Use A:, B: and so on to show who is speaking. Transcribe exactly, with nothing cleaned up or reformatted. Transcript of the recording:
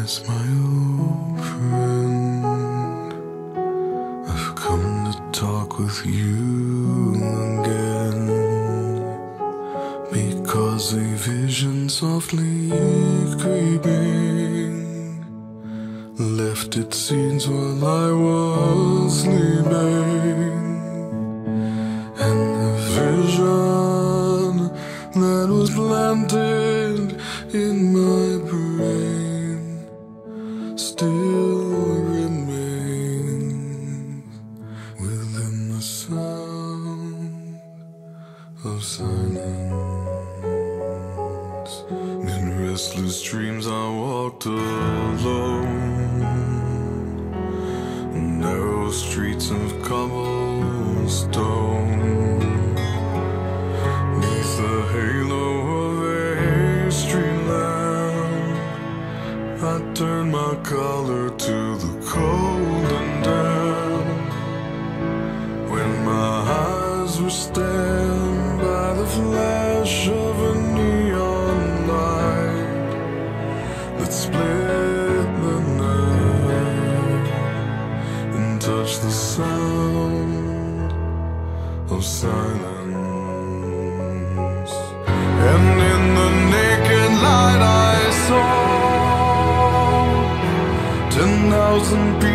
A: Yes, my old friend, I've come to talk with you again, because a vision softly creeping left its scenes while I was sleeping, and the vision that was planted in my brain still remains within the sound of silence. In restless dreams I walked alone, narrow streets of cobblestone, neath the halo of a street lamp. I turned my collar to the cold and damp, when my eyes were stabbed by the flash of a neon light that split the night and touched the sound of silence. And in the naked light I saw ten thousand people